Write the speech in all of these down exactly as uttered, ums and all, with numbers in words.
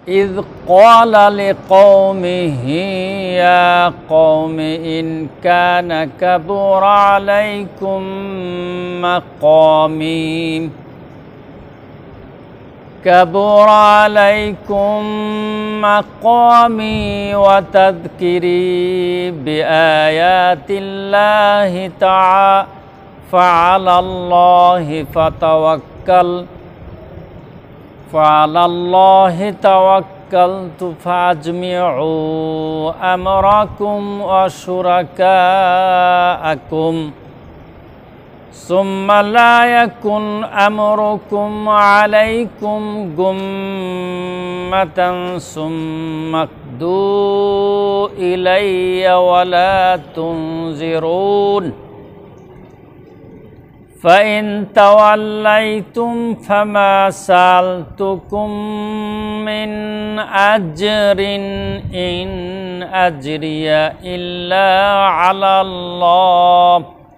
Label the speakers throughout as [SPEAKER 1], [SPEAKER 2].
[SPEAKER 1] إذ قال لقومه يا قوم إن كان كبر عليكم مقامي كبر عليكم مقامي وتذكري بآيات الله تعالى فعلى الله فتوكل فعلى الله توكلت فاجمعوا أمركم وشركاءكم ثم لا يكن أمركم عليكم غمة ثم اقضوا إلي ولا تنظرون فإن توليتم فما سألتكم من أجر إن أجري إلا على الله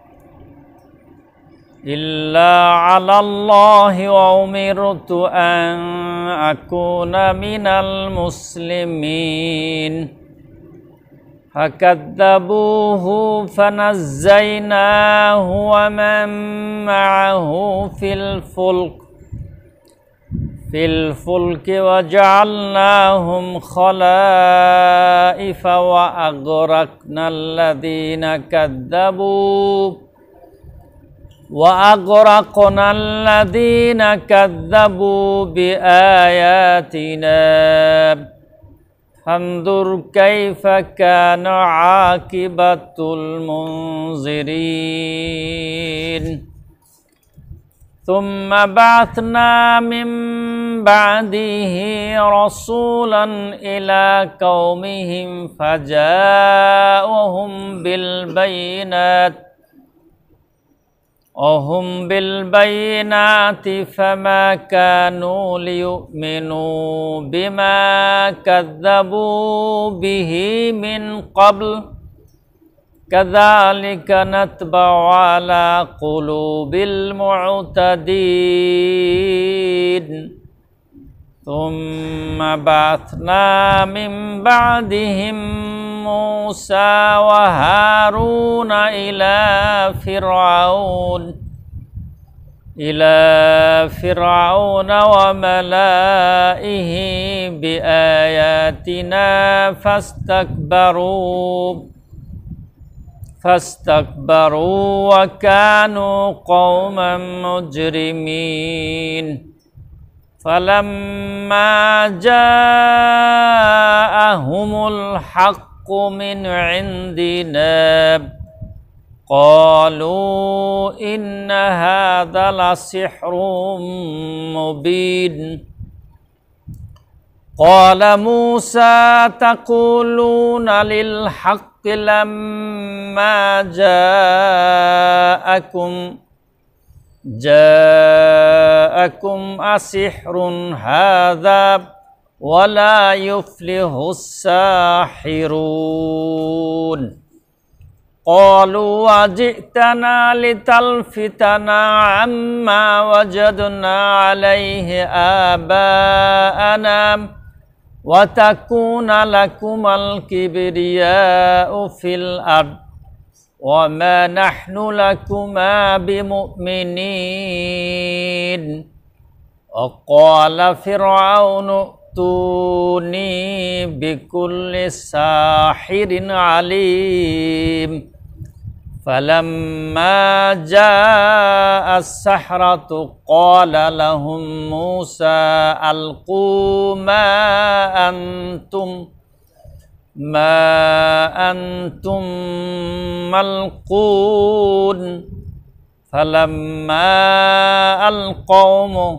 [SPEAKER 1] إلا على الله وأمرت أن أكون من المسلمين فكذبوه فنجيناه ومن معه في الفلك في الفلك وجعلناهم خلائف وأغرقنا الذين كذبوا وأغرقنا الذين كذبوا بآياتنا فانظر كيف كان عاقبة المنذرين ثم بعثنا من بعده رسولا إلى قومهم فجاءهم بالبينات وهم بالبينات فما كانوا ليؤمنوا بما كذبوا به من قبل كذلك نتبع على قلوب المعتدين ثم بعثنا من بعدهم موسى وهارون إلى فرعون إلى فرعون وملئه بآياتنا فاستكبروا فاستكبروا وكانوا قوما مجرمين فلما جاءهم الحق من عندنا قالوا إن هذا لسحر مبين قال موسى تقولون للحق لما جاءكم جاءكم أسحر هذا ولا يفلح الساحرون قالوا وجئتنا لتلفتنا عما وجدنا عليه آباءنا وتكون لكما الكبرياء في الأرض وما نحن لكما بمؤمنين وقال فرعون ائتوني بكل ساحر عليم فلما جاء السحرة قال لهم موسى ألقوا ما أنتم ما أنتم ملقون فلما ألقوا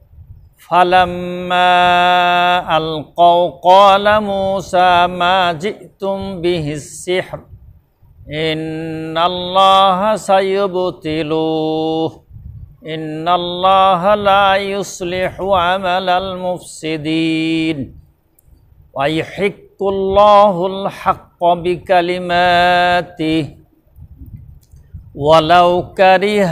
[SPEAKER 1] فلما ألقوا قال موسى ما جئتم به السحر إن الله سيبطله إن الله لا يصلح عمل المفسدين ويحق الله الحق بكلماته ولو كره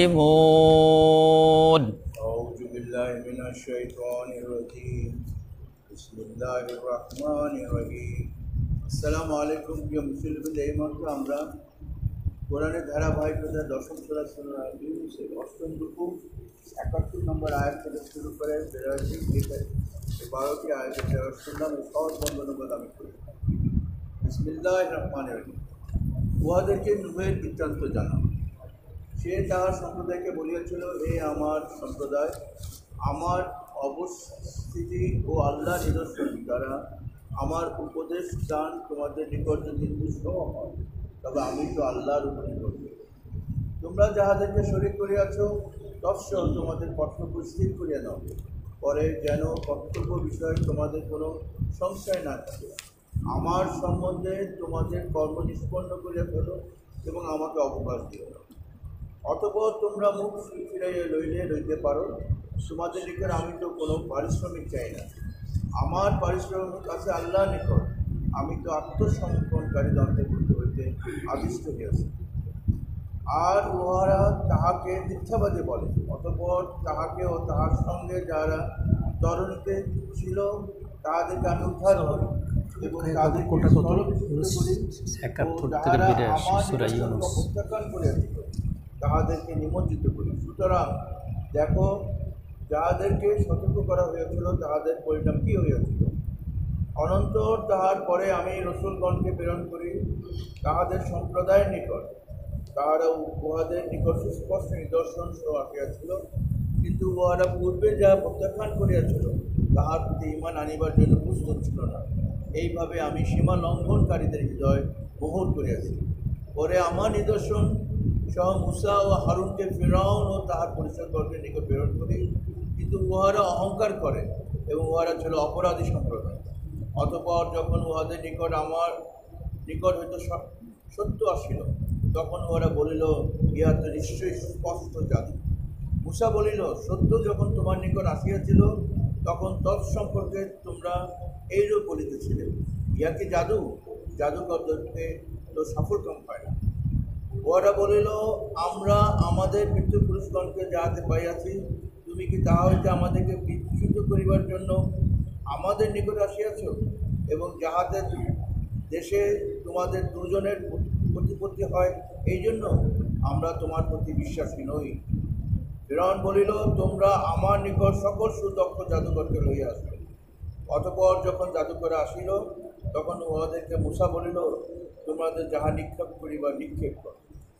[SPEAKER 1] المجرمون.
[SPEAKER 2] أعوذ بالله من الشيطان الرجيم. বিসমিল্লাহির রহমানির রহিম। আসসালামু আলাইকুম। প্রিয় মুসলিম, এই মুহূর্তে আমরা কোরআনের ধারাবাহিকতা দশম সূরা সূরা ইউনূসের অষ্টম রুকু একাত্তর নম্বর আয়াত থেকে শুরু করে বেরোয় বারোটি আয়াতের তেরো শুনলাম। এই সহজ বন্ধনবাদ আমি করি। বিসমিল্লাহির রহমানির রহিম। উহাদেরকে নূহের বৃত্তান্ত জানাও। সে তাহার সম্প্রদায়কে বলিয়াছিল, হে আমার সম্প্রদায়, আমার অবস্থিতি ও আল্লাহ নিদর্শন দ্বারা আমার উপদেশ দান তোমাদের নিকট যদি দুষ্ট হয়, তবে আমি তো আল্লাহর উপর নির্ভর করি। তোমরা যাহাদেরকে শরীক করিয়াছ তৎসহ তোমাদের কর্তব্য স্থির করিয়া নাও, পরে যেন কর্তব্য বিষয়ে তোমাদের কোনো সংশয় না থাকে। আমার সম্বন্ধে তোমাদের কর্ম নিষ্পন্ন করিয়া ফেলো এবং আমাকে অবকাশ দিও না। অতঃপর তোমরা মুখ ফিরাইয়া লইলে লইতে পারো। তোমাদের নিকট আমি তো কোনো পারিশ্রমিক চাই না। আমার পারিশ্রমিক আছে আল্লাহর নিকট। আমি তো আত্মসমর্পণকারী অন্তর্ভুক্ত হইতে আদিষ্ট হইয়াছি। আর উহারা তাহাকে মিথ্যাবাদী বলে। অতঃপর তাহাকে ও তাহার সঙ্গে যারা তরণীতে ছিল তাহাদেরকে আমি উদ্ধার করি এবং তাদেরকে প্রত্যাখ্যান করিয়াছিল, তাহাদেরকে নিমজ্জিত করি। সুতরাং দেখো, যাহাদেরকে সতর্ক করা হয়েছিল তাহাদের পরিণাম কী হইয়াছিল। অনন্তর তাহার পরে আমি রসুলগণকে প্রেরণ করি তাহাদের সম্প্রদায়ের নিকট। তাহারা উহাদের নিকট সুস্পষ্ট নিদর্শন সহ আসিয়াছিল, কিন্তু উহারা পূর্বে যাহা প্রত্যাখ্যান করিয়াছিল তাহার প্রতি ঈমান আনিবার জন্য প্রস্তুত ছিল না। এইভাবে আমি সীমা লঙ্ঘনকারীদের হৃদয় মোহর করিয়াছি। পরে আমার নিদর্শন সহ মূসা ও হারুনকে ফিরআউন ও তাহার পরিষদবর্গের নিকট প্রেরণ করি, কিন্তু উহারা অহংকার করে এবং উহারা ছিল অপরাধী সম্প্রদায়। অতঃপর যখন উহাদের নিকট আমার নিকট হইতে সত্য আসিল, তখন ওরা বলিল, ইহা তো নিশ্চয়ই স্পষ্ট জাদু। মূসা বলিল, সত্য যখন তোমার নিকট আসিয়াছিল তখন তৎসম্পর্কে তোমরা এইরূপ বলিতেছিলে, ইহা কি জাদু? জাদুকরদেরকে তো সফল কাম হয় না। ওরা বলিল, আমরা আমাদের পিতৃপুরুষগণকে যাহাতে পাইয়াছি, তুমি কি তাহা হইতে আমাদেরকে বিচ্যুত করিবার জন্য আমাদের নিকট আসিয়াছ এবং যাহাদের দেশে তোমাদের দুজনের প্রতিপত্তি হয়, এই জন্য আমরা তোমার প্রতি বিশ্বাসী নই। ফিরআউন বলিল, তোমরা আমার নিকট সকল সুদক্ষ জাদুকরকে লইয়া আসবে। অতঃপর যখন জাদুকর আসিল, তখন উহাদেরকে মূসা বলিল, তোমাদের যাহা নিক্ষেপ করিবার নিক্ষেপ কর।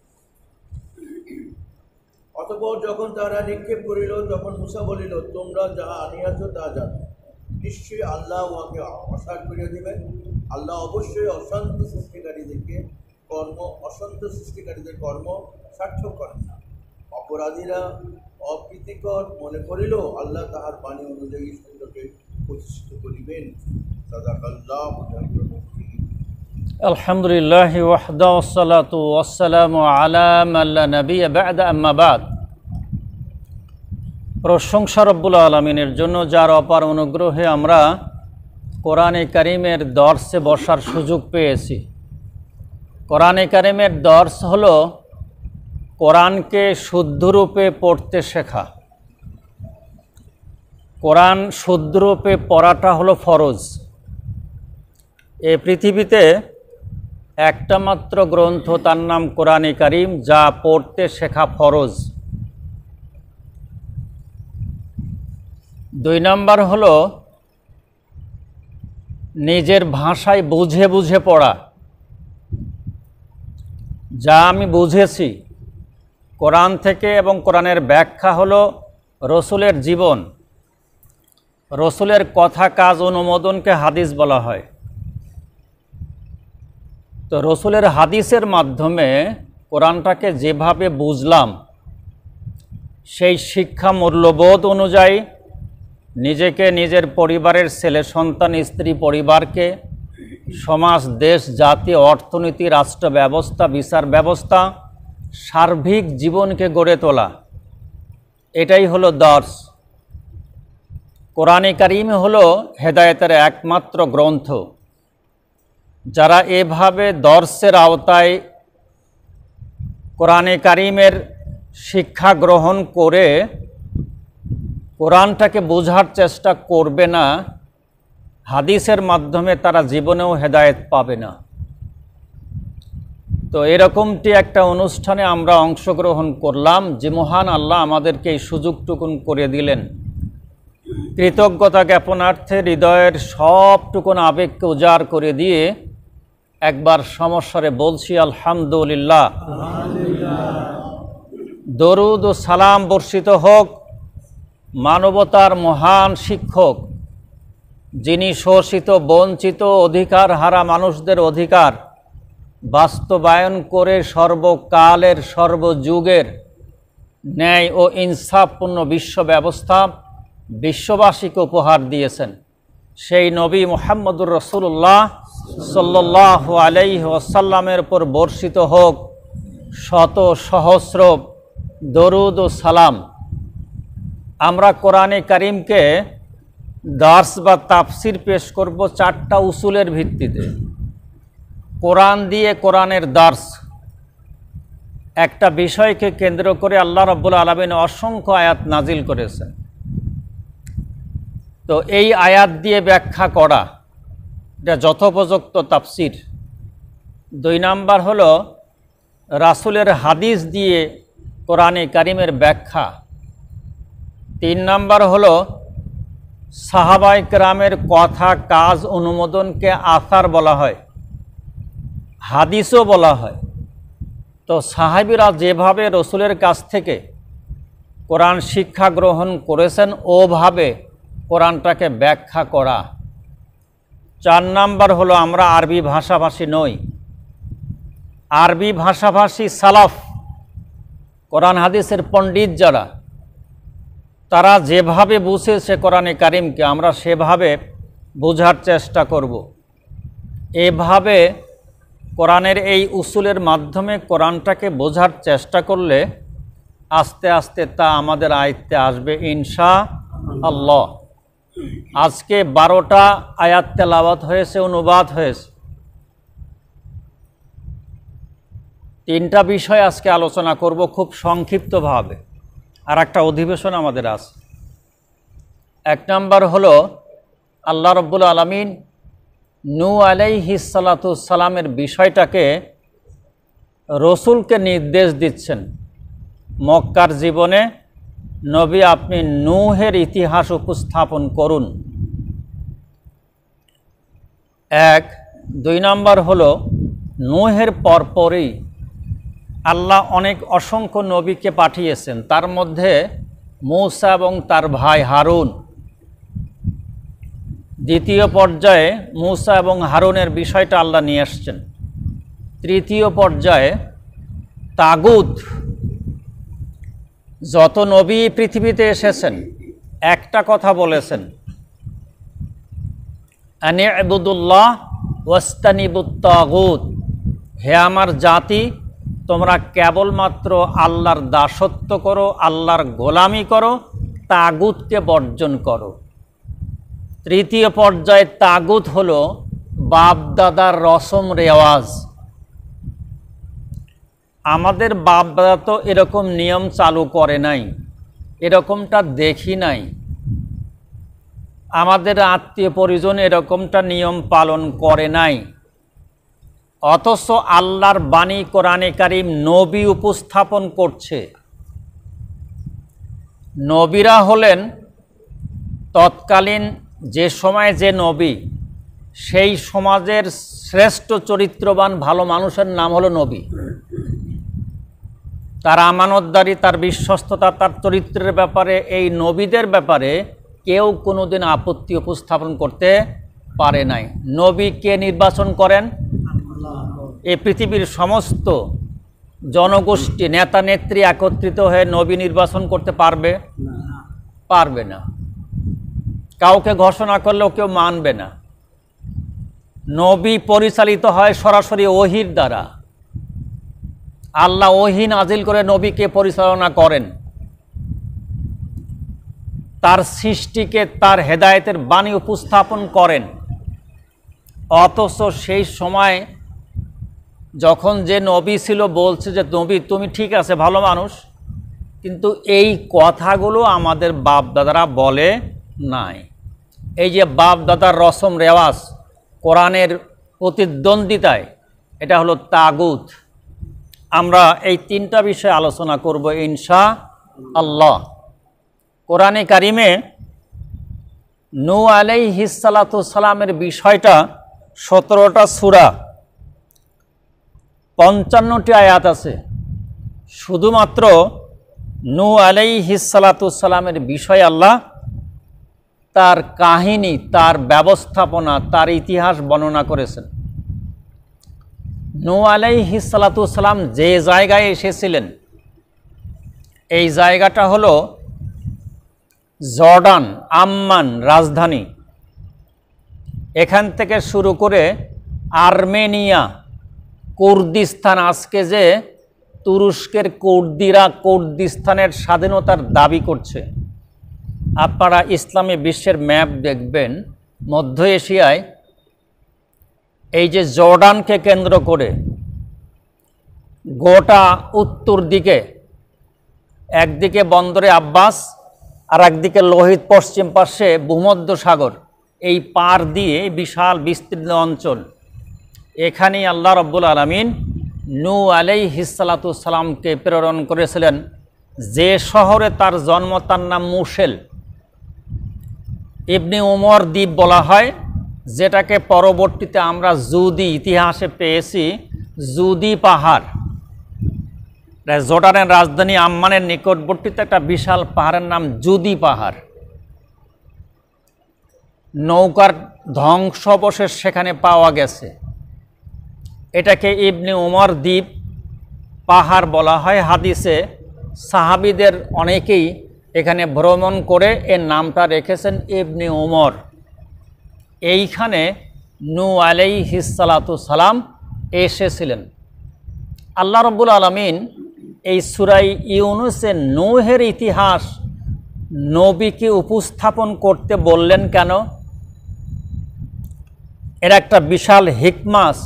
[SPEAKER 2] অতঃপর যখন তারা নিক্ষেপ করিল, তখন মূসা বলিল, তোমরা যাহা আনিয়াছ তাহা জানো। নিশ্চয়ই আল্লাহ উহাকে অসাড় করিয়া দিবেন। আল্লাহ অবশ্যই অশান্ত সৃষ্টিকারীদেরকে কর্ম অশান্ত সৃষ্টিকারীদের কর্ম সার্থক করেন না। অপরাধীরা অপ্রীতিকর মনে করিল, আল্লাহ তাহার বাণী অনুযায়ী সত্যকে প্রতিষ্ঠিত করিবেন। সাদাকাল্লাহু
[SPEAKER 1] আলহামদুলিল্লাহ ওয়াহদা ওয়াসসালাতু ওয়াসসালামু আলা মান লা নাবিয়্যা বা'দা, আম্মা বা'দ। প্রশংসা রব্বুল আলামিনের জন্য, যার অপার অনুগ্রহে আমরা কোরআনে কারিমের দর্সে বসার সুযোগ পেয়েছি। কোরআনে কারিমের দর্স হলো কোরআনকে শুদ্ধরূপে পড়তে শেখা। কোরআন শুদ্ধরূপে পড়াটা হলো ফরজ। এ পৃথিবীতে একটা মাত্র গ্রন্থ, তার নাম কোরআনে কারিম, যা পড়তে শেখা ফরজ। দুই নাম্বার হলো নিজের ভাষায় বুঝে বুঝে পড়া। যা আমি বুঝেছি কোরআন থেকে, এবং কোরআনের ব্যাখ্যা হলো রসুলের জীবন, রসুলের কথা কাজ অনুমোদনকে হাদিস বলা হয়। তো রসুলের হাদিসের মাধ্যমে কোরআনটাকে যেভাবে বুঝলাম, সেই শিক্ষা মূল্যবোধ অনুযায়ী নিজেকে, নিজের পরিবারের ছেলে সন্তান, স্ত্রী পরিবারকে, সমাজ, দেশ, জাতি, অর্থনীতি, রাষ্ট্র ব্যবস্থা, বিচার ব্যবস্থা, সার্বিক জীবনকে গড়ে তোলা, এটাই হলো দর্স। কোরআনে কারিম হলো হেদায়েতের একমাত্র গ্রন্থ। যারা এভাবে দর্সের আওতায় কোরআনে কারিমের শিক্ষা গ্রহণ করে কোরআনটাকে বোঝার চেষ্টা করবে না, হাদিসের মাধ্যমে তারা জীবনেও হেদায়েত পাবে না। তো এরকমটি একটা অনুষ্ঠানে আমরা অংশগ্রহণ করলাম, যে মহান আল্লাহ আমাদেরকে এই সুযোগটুকুন করে দিলেন। কৃতজ্ঞতা জ্ঞাপনার্থে হৃদয়ের সবটুকুন আবেগকে উজাড় করে দিয়ে একবার সমস্বরে বলছি আলহামদুলিল্লাহ। দরুদ ও সালাম বর্ষিত হোক মানবতার মহান শিক্ষক, যিনি শোষিত, বঞ্চিত, অধিকার হারা মানুষদের অধিকার বাস্তবায়ন করে সর্বকালের সর্বযুগের ন্যায় ও ইনসাফপূর্ণ বিশ্ব ব্যবস্থা বিশ্ববাসীকে উপহার দিয়েছেন। সেই নবী মুহাম্মদুর রাসূলুল্লাহ সাল্লাল্লাহু আলাইহি ওয়াসাল্লামের উপর বর্ষিত হোক শত সহস্র দরুদ ও সালাম। আমরা কোরআনে কারিমকে দার্স বা তাফসির পেশ করব চারটা উসুলের ভিত্তিতে। কোরআন দিয়ে কোরআনের দার্স, একটা বিষয়কে কেন্দ্র করে আল্লাহ রাব্বুল আলামিন অসংখ্য আয়াত নাজিল করেছেন। তো এই আয়াত দিয়ে ব্যাখ্যা করা, এটা যথোপযুক্ত তাফসির। দুই নাম্বার হলো রাসূলের হাদিস দিয়ে কোরআনে কারিমের ব্যাখ্যা। তিন নাম্বার হলো সাহাবায়ে কেরামের কথা, কাজ, অনুমোদনকে আসার বলা হয়, হাদিসও বলা হয়। তো সাহাবীরা যেভাবে রসুলের কাছ থেকে কোরআন শিক্ষা গ্রহণ করেছেন ওভাবে কোরআনটাকে ব্যাখ্যা করা। চার নাম্বার হলো আমরা আরবি ভাষাভাষী নই। আরবি ভাষাভাষী সালাফ, কোরআন হাদিসের পণ্ডিত যারা, তারা যেভাবে বুঝেছে কোরআনে কারিমকে আমরা সেভাবে বোঝার চেষ্টা করব। এভাবে কোরআনের এই উসুলের মাধ্যমে কোরআনটাকে বোঝার চেষ্টা করলে আস্তে আস্তে তা আমাদের আয়ত্তে আসবে ইনশাআল্লাহ। আজকে বারোটা আয়াত তেলাওয়াত হয়েছে, অনুবাদ হয়েছে। তিনটা বিষয় আজকে আলোচনা করব খুব সংক্ষিপ্তভাবে, আর একটা অধিবেশন আমাদের আছে। এক নম্বর হলো আল্লাহ রাব্বুল আলামিন নূহ আলাইহিস সালাতু সালামের বিষয়টাকে রসুলকে নির্দেশ দিচ্ছেন। মক্কার জীবনে নবী আপনি নূহের ইতিহাস উপস্থাপন করুন। এক। দুই নম্বর হলো নূহের পরপরই আল্লাহ অনেক অসংখ্য নবীকে পাঠিয়েছেন, তার মধ্যে মূসা এবং তার ভাই হারুন। দ্বিতীয় পর্যায়ে মূসা এবং হারুনের বিষয়টা আল্লাহ নিয়ে আসছেন। তৃতীয় পর্যায়ে তাগুত, যত নবী পৃথিবীতে এসেছেন একটা কথা বলেছেন, আনি ইবুদুল্লাহ ওয়াস্তানিবুত তাগুত, হে আমার জাতি তোমরা কেবলমাত্র আল্লাহর দাসত্ব করো, আল্লাহর গোলামি করো, তাগুতকে বর্জন করো। তৃতীয় পর্যায়ে তাগুত হলো বাপদাদার রসম রেওয়াজ। আমাদের বাপদাদা তো এরকম নিয়ম চালু করে নাই, এরকমটা দেখি নাই। আমাদের আত্মীয় পরিজন এরকমটা নিয়ম পালন করে নাই। অথচ আল্লাহর বাণী কোরআনে কারিম নবী উপস্থাপন করছে। নবীরা হলেন তৎকালীন যে সময় যে নবী, সেই সমাজের শ্রেষ্ঠ চরিত্রবান ভালো মানুষের নাম হলো নবী। তার আমানতদারি, তার বিশ্বস্ততা, তার চরিত্রের ব্যাপারে এই নবীদের ব্যাপারে কেউ কোনোদিন আপত্তি উপস্থাপন করতে পারে নাই। নবী কে নির্বাচন করেন? এই পৃথিবীর সমস্ত জনগোষ্ঠী, নেতা নেত্রী একত্রিত হয়ে নবী নির্বাচন করতে পারবে? পারবে না। কাউকে ঘোষণা করলেও কেউ মানবে না। নবী পরিচালিত হয় সরাসরি ওহীর দ্বারা। আল্লাহ ওহী নাজিল করে নবীকে পরিচালনা করেন, তার সৃষ্টিকে তার হেদায়েতের বাণী উপস্থাপন করেন। অথচ সেই সময় যখন যে নবী ছিল বলছে যে নবী তুমি ঠিক আছে ভালো মানুষ, কিন্তু এই কথাগুলো আমাদের বাপ দাদারা বলে নাই। এই যে বাপ দাদার রসম রেওয়াজ কোরআনের প্রতিদ্বন্দ্বিতায়, এটা হলো তাগুত। আমরা এই তিনটা বিষয়ে আলোচনা করব ইনশা আল্লাহ। কোরআনে কারিমে নূহ আলাইহিস সালাতু সালামের বিষয়টা সতেরোটা সূরা, পঞ্চান্নটি আয়াত আছে। শুধুমাত্র নূহ আলাইহিস সালাতু সালামের বিষয় আল্লাহ তার কাহিনী, তার ব্যবস্থাপনা, তার ইতিহাস বর্ণনা করেছেন। নূহ আলাইহিস সালাতু সালাম যে জায়গায় এসেছিলেন, এই জায়গাটা হলো জর্ডান, আম্মান রাজধানী। এখান থেকে শুরু করে আর্মেনিয়া, কুর্দিস্তান, আজকে যে তুরস্কের কুর্দিরা কুর্দিস্তানের স্বাধীনতার দাবি করছে। আপনারা ইসলামী বিশ্বের ম্যাপ দেখবেন, মধ্য এশিয়ায় এই যে জর্ডানকে কেন্দ্র করে গোটা উত্তর দিকে, একদিকে বন্দরে আব্বাস আর একদিকে লোহিত, পশ্চিম পাশে ভূমধ্য সাগর, এই পার দিয়ে বিশাল বিস্তীর্ণ অঞ্চল। এখানেই আল্লাহ রাব্বুল আলামিন নূহ আলাইহিস সালাতু সালামকে প্রেরণ করেছিলেন। যে শহরে তার জন্ম তার নাম মুশেল, ইবনে উমর দ্বীপ বলা হয়, যেটাকে পরবর্তীতে আমরা জুদি ইতিহাসে পেয়েছি জুদি পাহাড়। জর্ডানের রাজধানী আম্মানের নিকটবর্তীতে একটা বিশাল পাহাড়ের নাম জুদি পাহাড়। নৌকার ধ্বংসাবশেষ সেখানে পাওয়া গেছে। এটাকে ইবনে উমর দ্বীপ পাহাড় বলা হয়। হাদিসে সাহাবীদের অনেকেই এখানে ভ্রমণ করে এর নামটা রেখেছেন ইবনে উমর। এইখানে নূহ আলাইহিস সালাতু সালাম এসেছিলেন। আল্লাহ রাব্বুল আলামিন এই সূরা ইউনূসে নূহের ইতিহাস নবীকে উপস্থাপন করতে বললেন কেন? এর একটা বিশাল হিকমাস।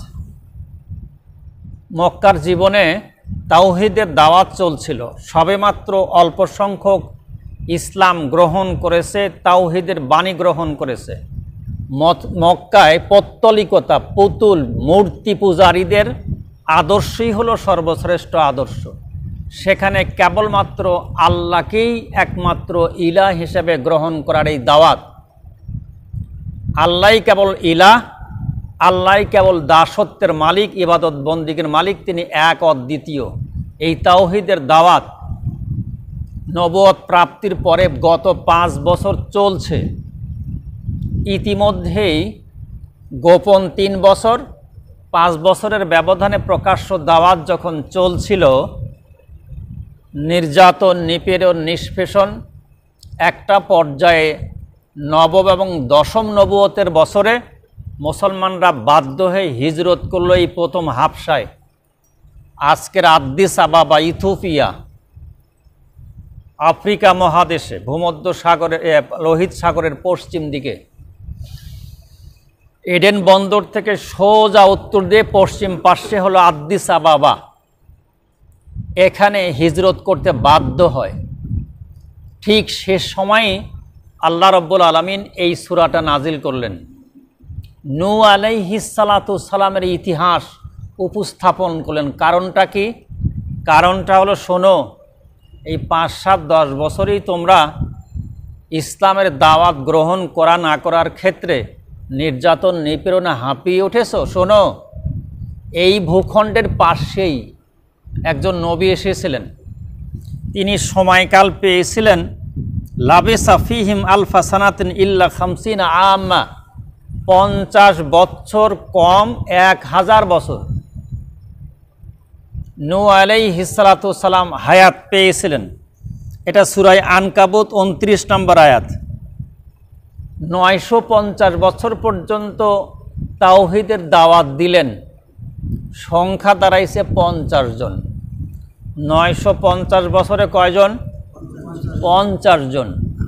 [SPEAKER 1] মক্কার জীবনে তাওহীদের দাওয়াত চলছিল, সবেমাত্র অল্প সংখ্যক ইসলাম গ্রহণ করেছে, তাওহীদের বাণী গ্রহণ করেছে। মক্কায় পৌত্তলিকতা, পুতুল, মূর্তি পূজারীদের আদর্শই হলো সর্বশ্রেষ্ঠ আদর্শ। সেখানে কেবলমাত্র আল্লাহকেই একমাত্র ইলাহ হিসেবে গ্রহণ করার এই দাওয়াত। আল্লাহই কেবল ইলাহ, আল্লাহই কেবল দাসত্বের মালিক, ইবাদত বন্দিগের মালিক, তিনি এক অদ্বিতীয়। এই তাওহীদের দাওয়াত নবুয়ত প্রাপ্তির পরে গত পাঁচ বছর চলছে। ইতিমধ্যেই গোপন তিন বছর, পাঁচ বছরের ব্যবধানে প্রকাশ্য দাওয়াত যখন চলছিল, নির্যাতন, নিপীড়ন, নিষ্পেষণ একটা পর্যায়ে নবম এবং দশম নবুয়তের বছরে মুসলমানরা বাধ্য হয়ে হিজরত করলো এই প্রথম হাবশায়, আজকের আদ্দিস আবাবা, ইথিওপিয়া, আফ্রিকা মহাদেশে, ভূমধ্য সাগরে, লোহিত সাগরের পশ্চিম দিকে। এডেন বন্দর থেকে সোজা উত্তর দিয়ে পশ্চিম পাশে হলো আদ্দিস আবাবা। এখানে হিজরত করতে বাধ্য হয়। ঠিক শেষ সময়ে আল্লাহ রাব্বুল আলামিন এই সূরাটা নাজিল করলেন। নূহ আলাইহিস সালাতু সালামের ইতিহাস উপস্থাপন করলেন। কারণটা কি? কারণটা হলো, শোনো, এই পাঁচ সাত দশ বছরেই তোমরা ইসলামের দাওয়াত গ্রহণ করা না করার ক্ষেত্রে নির্যাতন, নিপীড়নে হাঁপিয়ে উঠেছ। শোনো, এই ভূখণ্ডের পাশেই একজন নবী এসেছিলেন। তিনি সময়কাল পেয়েছিলেন লাবিসা ফিহিম আলফা সানাতিন ইল্লা খামসিনা আম্মা, পঞ্চাশ বছর কম এক হাজার বছর নূহ আলাইহিস সালাতু সালাম হায়াত পেয়েছিলেন। এটা সূরা আনকাবুত উনত্রিশ নম্বর আয়াত। নয়শো পঞ্চাশ বছর পর্যন্ত তাওহীদের দাওয়াত দিলেন। সংখ্যা দাঁড়াইছে পঞ্চাশ জন। নয়শো পঞ্চাশ বছরে কয়জন? পঞ্চাশ জন।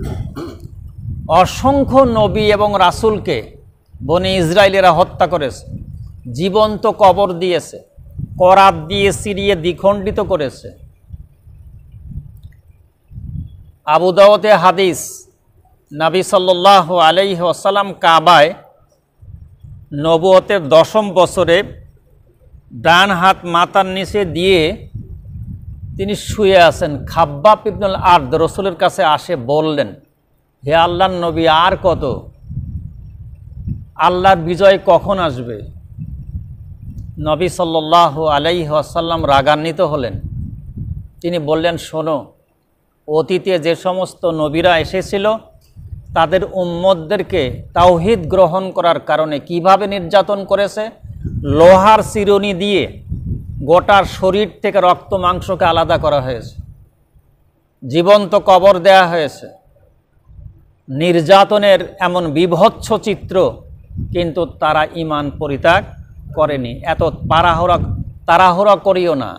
[SPEAKER 1] অসংখ্য নবী এবং রাসূলকে বনি ইসরায়েলেরা হত্যা করেছে, জীবন্ত কবর দিয়েছে, করাত দিয়ে চিরিয়ে দ্বিখণ্ডিত করেছে। আবু দাউদে হাদিস, নবী সাল্লাল্লাহু আলাইহি ওয়াসাল্লাম কাবায় নবুয়তের দশম বছরে ডান হাত মাথার নিচে দিয়ে তিনি শুয়ে আছেন। খাব্বাব ইবনুল আরদ রসুলের কাছে আসে, বললেন, হে আল্লাহর নবী, আর কত? আল্লাহর বিজয় কখন আসবে? নবী সাল্লাল্লাহু আলাইহি ওয়াসাল্লাম রাগান্বিত হলেন। তিনি বললেন, শোনো, অতীতে যে সমস্ত নবীরা এসেছিল তাদের উম্মতদেরকে তাওহীদ গ্রহণ করার কারণে কিভাবে নির্যাতন করেছে। লোহার চিরুনি দিয়ে গোটার শরীর থেকে রক্ত মাংসকে আলাদা করা হয়েছে, জীবন্ত কবর দেয়া হয়েছে, নির্যাতনের এমন বিভৎস চিত্র, কিন্তু তারা ঈমান পরিত্যাগ করেনি। এত তাড়াহুড়া তাড়াহুড়া করিও না,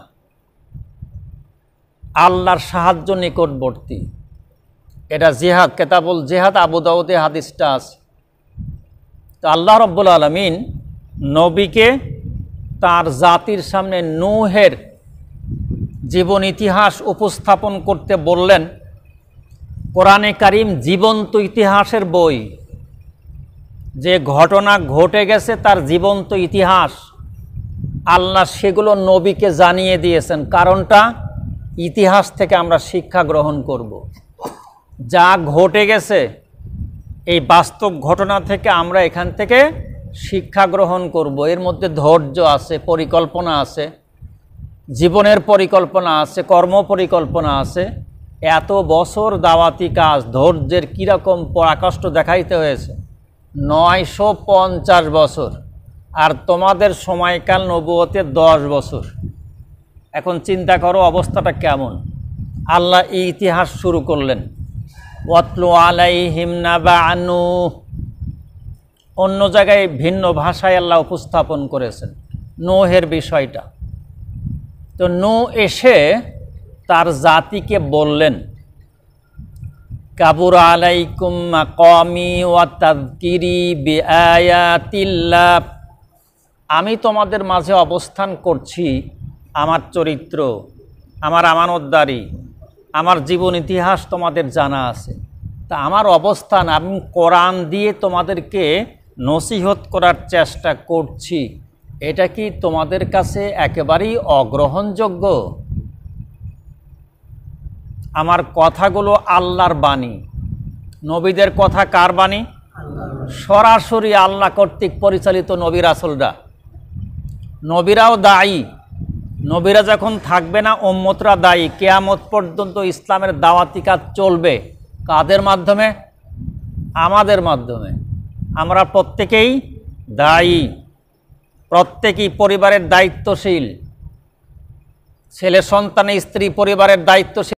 [SPEAKER 1] আল্লাহর সাহায্য নিকটবর্তী। এটা জিহাদ, কেতাবুল জিহাদ, আবু দাউদে হাদিসটা আছে। তো আল্লাহ রাব্বুল আলামিন নবীকে তার জাতির সামনে নূহের জীবন ইতিহাস উপস্থাপন করতে বললেন। কোরআনে কারীম জীবন্ত ইতিহাসের বই, যে ঘটনা ঘটে গেছে তার জীবন্ত ইতিহাস আল্লাহ সেগুলো নবীকে জানিয়ে দিয়েছেন। কারণটা, ইতিহাস থেকে আমরা শিক্ষা গ্রহণ করব। যা ঘটে গেছে এই বাস্তব ঘটনা থেকে আমরা এখান থেকে শিক্ষা গ্রহণ করব। এর মধ্যে ধৈর্য আছে, পরিকল্পনা আছে, জীবনের পরিকল্পনা আছে, কর্ম পরিকল্পনা আছে। এত বছর দাওয়াতি কাজ, ধৈর্যের কীরকম পরাকাষ্ঠ দেখাইতে হয়েছে। নয়শো পঞ্চাশ বছর, আর তোমাদের সময়কাল নবুয়তে দশ বছর। এখন চিন্তা করো অবস্থাটা কেমন। আল্লাহ এই ইতিহাস শুরু করলেন, ওয়াতলু আলাইহিম নাবা নূহ। অন্য জায়গায় ভিন্ন ভাষায় আল্লাহ উপস্থাপন করেছেন নূহের বিষয়টা। তো নূহ এসে তার জাতিকে বললেন, কাবুর আলাইকুম মাকামি ওয়া তাযকিরি বিআয়াতিল্লাহ। আমি তোমাদের মাঝে অবস্থান করছি, আমার চরিত্র, আমার আমানতদারি, আমার জীবন ইতিহাস তোমাদের জানা আছে। তা আমার অবস্থান, আমি কোরআন দিয়ে তোমাদেরকে নসিহত করার চেষ্টা করছি, এটা কি তোমাদের কাছে একেবারেই অগ্রহণযোগ্য? আমার কথাগুলো আল্লাহর বাণী। নবীদের কথা কার বাণী? সরাসরি আল্লাহ কর্তৃক পরিচালিত নবী রাসূলরা। নবীরাও দায়ী। নবীরা যখন থাকবে না, উম্মতরা দায়ী। কিয়ামত পর্যন্ত ইসলামের দাওয়াতি কাজ চলবে কাদের মাধ্যমে? আমাদের মাধ্যমে। আমরা প্রত্যেকেই দায়ী, প্রত্যেকেই পরিবারের দায়িত্বশীল। ছেলে সন্তান, স্ত্রী পরিবারের দায়িত্বশীল।